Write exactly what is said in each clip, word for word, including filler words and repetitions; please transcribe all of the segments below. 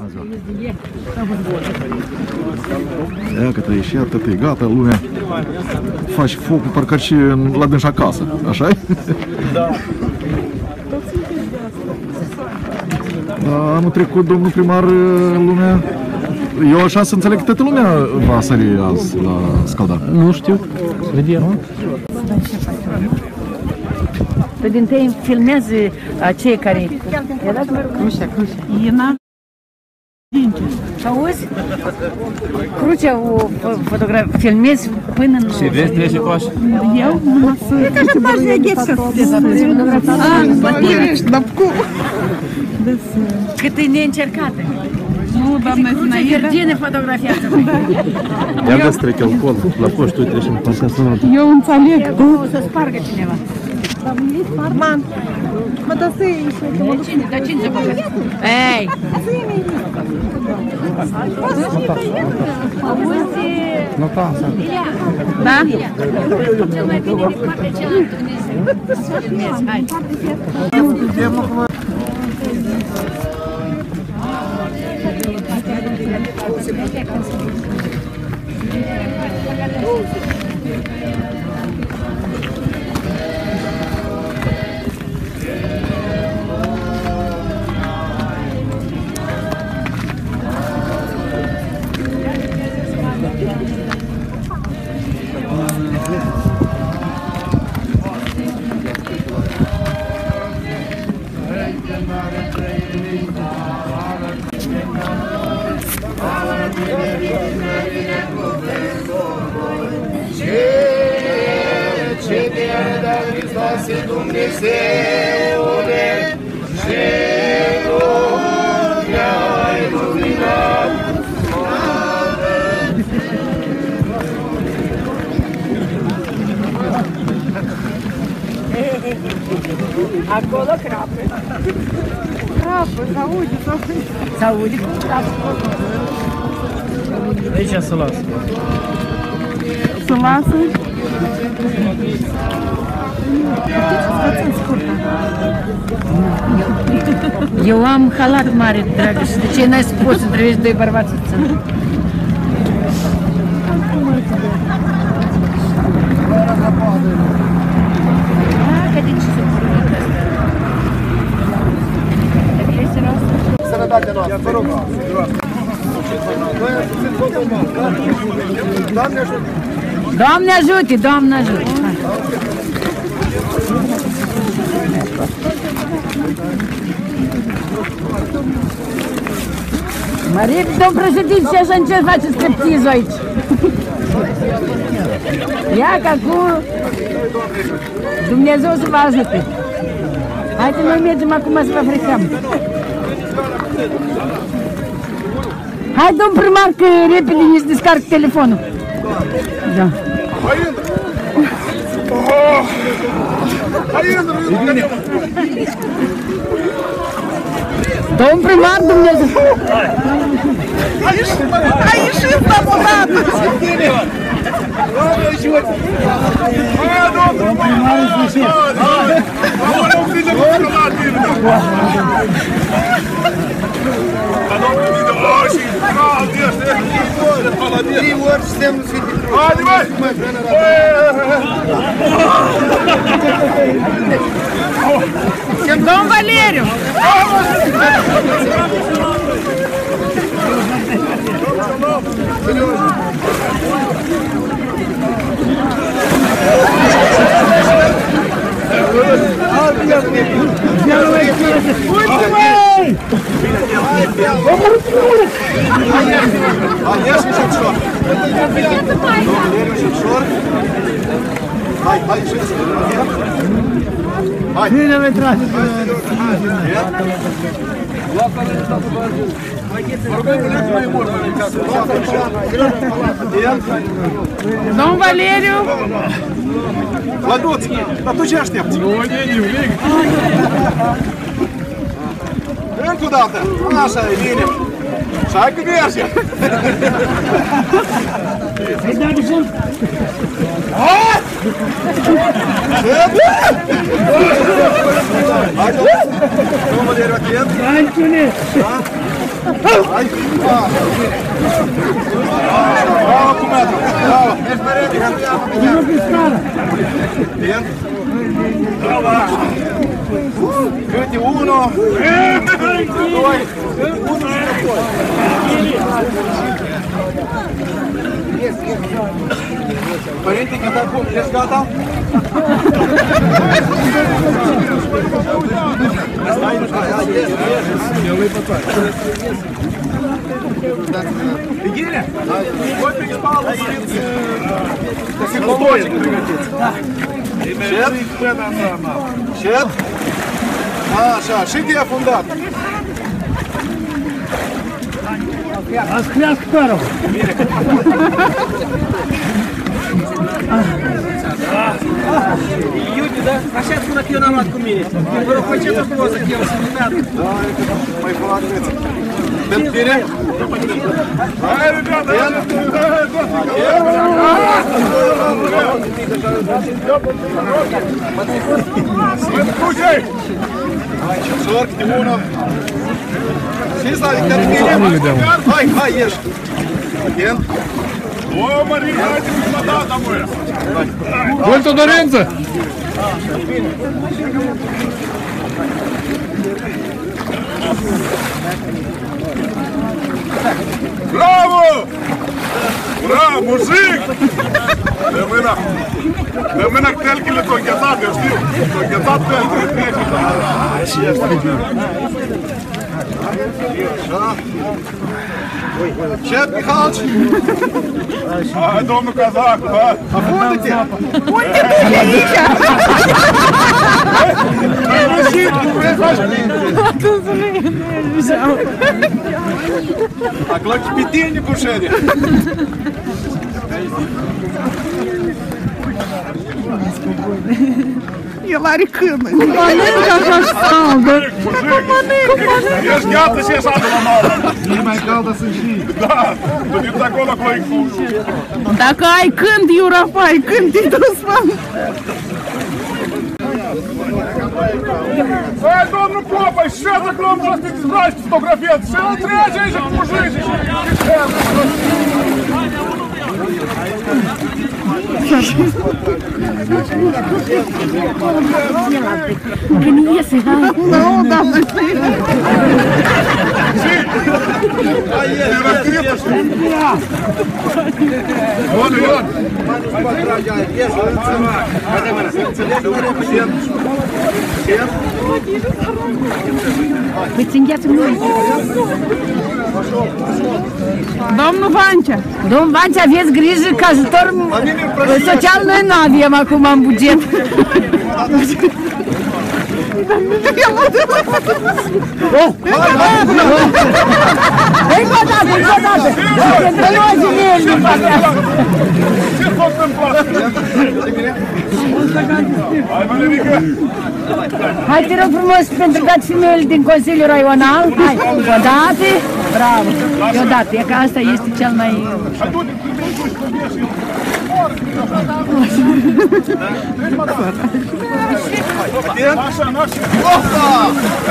Ia că te-ai ieșit, atât e gata, lumea. Faci focul, parcă și la dânși acasă, așa-i? Da. Anul trecut, domnul primar, lumea... Eu așa să înțeleg că toată lumea va sări azi la Scaldar. Nu știu, vedem. Pe din tăi filmează cei care... Crucea, Crucea. Ina. Auzi? Crucea o filmez până în... Și vezi, trece cu așa? Eu? E ca așa pașnea ghețcă. A, bătire. Cât e neîncercată. Nu, doamna Zinaida. Virgine fotografiază. Ia găs trece alcool la poștă, uite, și în partea asta. Eu înțeleg. O să spargă cineva. Man, mă dă să iei și... Dar cine se băgă? Ei! Auzi... Nota. Da? Cel mai bine de partea cealaltă Dumnezeu. Să filmezi, hai. Ce te-a dat Hristoase Dumnezeule, ce lumea ai luminat. Acolo crapă. Crapă, s-aude, s-aude. S-aude cum crapă. Aici să lasă. Să lasă? Eu am halat mare, dragă, și de ce n-ai spus să întrevești doi bărbați să țină? Că de ce se pornică asta? Dar e serios? Sănătatea noastră, vă rog. Doamne ajută! Doamne ajute, Doamne ajute! Marie, domn președinte, și așa încet face striptizul aici. Ia că acum Dumnezeu să vă ajute. Haide, noi mergem acum să vă frecăm. Hai, domn primar, că repede îți descarc telefonul. Da. Hai, intră! Hai, intră! Domn primar, Dumnezeu! Ai ieșit la modată! Hai, domnul primar! Hai, nu prinde cu probabil! Dar domnul prinde, o, și cald este! Trei ori semnul Sfântii Cruci! Haide, măi! Domn Valeriu! Hai, hai, ieșiți! Hai! Bine, mă trage! Domn Valeriu! Vladut, dar tu ce aștepți? Nu, nimic! Încă o dată! Așa e bine! Și hai că merge! Hai, da, de fund! Hai! Hai, domnul! Domnul Valeriu, atent! Hai, Ciune! Hai! Bravo, cum e atât? Bravo! Mergi pe rete, că ia mă bine! Bine? Bravo! Câte unu! Doi! Unu și doi! Părinte, când acum, ești gata? Stai, nu stai, hai, ies, ies! Eu îi pătoare! Bine? Voi pe spală sunteți... Să cu doi pregătiți. Șet? Șet? Așa, și te-a fundat. Azi crească părul. Iubi, da? Așa spune că eu n-am luat cu mine. Vă rog, faceți-o frumos, că eu sunt luat. Da, mai fulați. Pentru tine? Hai, rебята! Слушай! Сорок, Тимонов. Все знали, как ты. Ай, ай, ешь. Один. О, Марина, дайте вода домой. Вольто Доренцо! Браво! Браво, мужик! De mâna! De mâna telchile s-au înghețat, eu știu! S-au înghețat telchile, trece! Așa este! Așa! Șef Mihalici! Hai, domnul Cazacu, ha! Unde-te? Unde duci aici? Ai rușit, nu vrei să faci bine! Atunci nu e deja. Acolo pe tine, bușere! El are câmă. Cum mănâncă așa salbă? Cum mănâncă? Ești gata și ești adă la mală! E mai caldă să știi. Da! Tu din acolo cu ei cu... Dacă ai cânt, Iurafai, când te dus, mă? Hai, domnul Popa, și acolo am jos să-ți vraci fotografia! Și îl trece aici cu mujici! Că nu iese, ha? Nu, doamnă, știi? Hai, era scrisă, știi? Ion, Ion! Îți îngheață mult. Domnul Vancea. Domnul Vancea, aveți grijă că ajutor social noi nu avem acum în buget. Încă o dată, încă o dată! Pentru noi gineli din partea asta! Ce fac în față? Hai, Valerica! Hai, te rog frumos, pentru toate femeile din Consiliul Raional. Hai, o dată, bravo! E o dată, e că asta este cel mai... Nașa, nașa! Opa!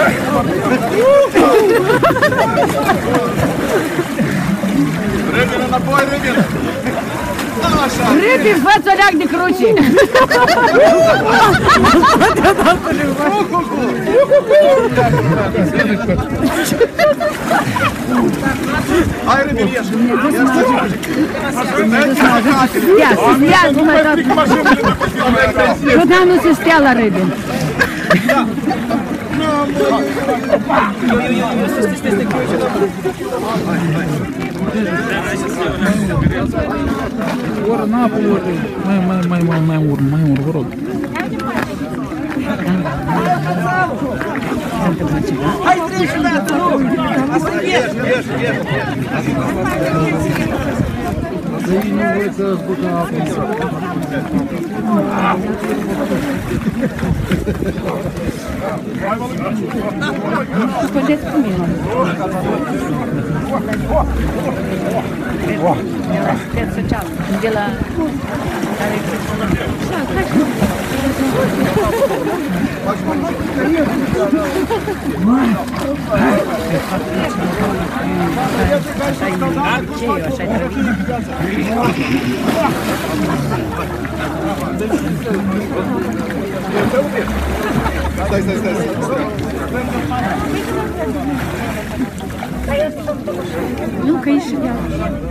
Repede înapoi, repede! Așa! Repede, fă-ți o leac de cruce! Hai, repede, ieși! Ia, să stea, cum ai dat! Că nu se stea la repede! Ori în apă, ori mai, mai, mai, mai, mai urmă, mai urmă, vă rog. Hai, treci, dată, nu! Asta e! Ieși, ieși, ieși! Ei nu voi să băgă apă în sac. Scodeți cu mine. Pe social, de la... Ce eu, așa-i trebuie. Stai, stai, stai, stai. Nu, că e și ea.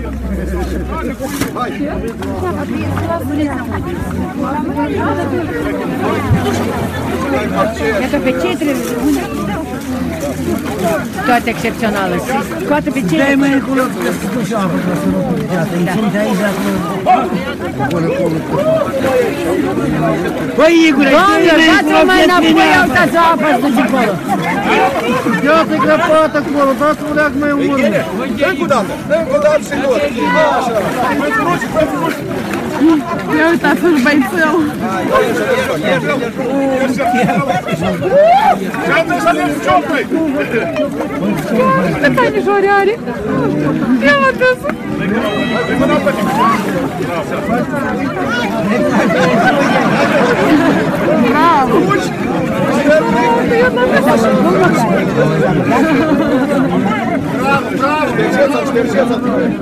Iată pe ce trebuie? Toate excepționale. Scoate pe ce? Dai mai acolo, că să duci apă, ca să nu puteți. Îi sunt aici, acolo. Păi, Igor, Doamne, dați-o mai înapoi, uitați-o apă, să duci acolo. Iată grăpată acolo, dați-o leac mai în urmă. Încă o dată, încă o dată și tot. Așa. Ia uitați-l băițel. Ce-am trebuie să le ciocăi? Câte canișori are? Ia uitați-l. Bravo! Bravo, bravo! Ștergeți-l, ștergeți-l!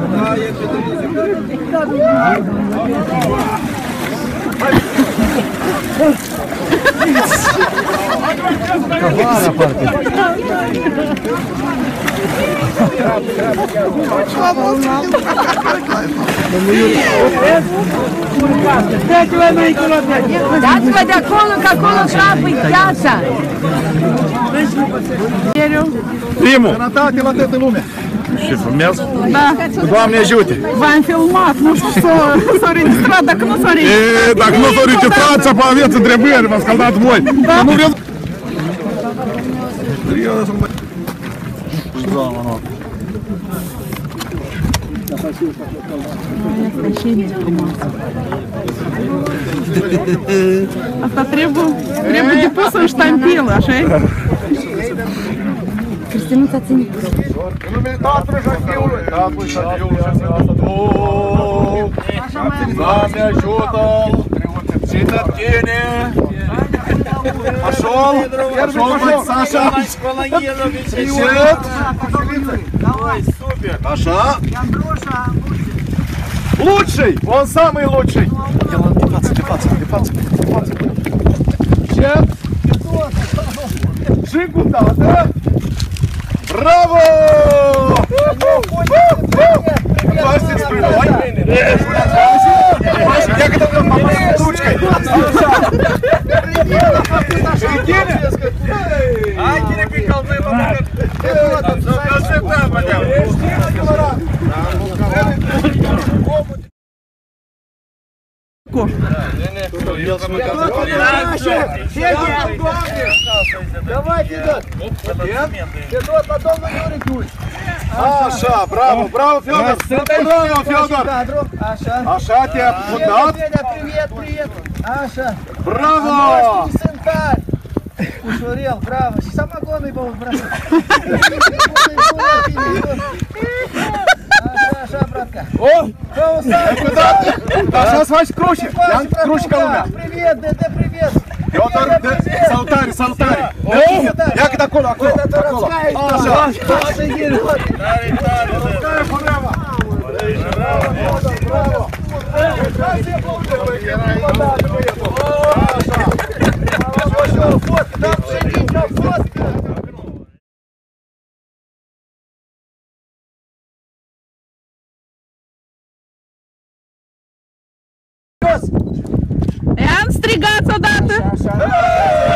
Afară, parcă. Dați-vă de acolo, că acolo capă-i piața. Primul! Sănătate la toată lumea! Și filmează? Da. Doamne ajute! V-am filmat, nu știu s-a registrat, dacă nu s-a registrat. E, dacă nu s-o registrați, apă aveți întrebări, v-ați scaldat voi! Da. Nu vreau... Asta trebuie, trebuie depusă în ștampilă, așa-i? Cristinuța ține. În numele Tatălui și Fiului, Tatălui și Fiului și Sfântului Duh! Doamne ajută-l! Țină tine! Așa-l! Așa-l, băi, Sasha! Ținut! Așa! Лучший! Он самый лучший! Делаем de față, de față, de față, de față! Cet! Și cu tată! Bravo! Пальцы спрыгнули. Я готов помочь ручкой. Ай, перепикал ты его. Скажи там, блядь. Давай, Федот! Федот, потом на него рекуй! Așa, bravo, bravo, Fiodor! Bravo, Fiodor! Așa. Așa te-a putat? Привет, привет! Așa. Bravo! Noștri sunt tari! Ușorel, bravo! Și samagonul-i băut, bravo! Așa, așa, bratca! Oh! Așa să faci cruci! Ia cruci ca lumea! Привет, dă-te привет! Fiodor, saltare, saltare! Ia cât acolo, acolo, acolo! Așa! Așa, Gherot! Tare, tare! Tare, Fureva! Bravo, Fiodor, bravo! Hai să-i aplaude, băi, că nu vă dați, băietul! Așa! Așa, fotcă, dăm ședință, fotcă! I-am strigat odată!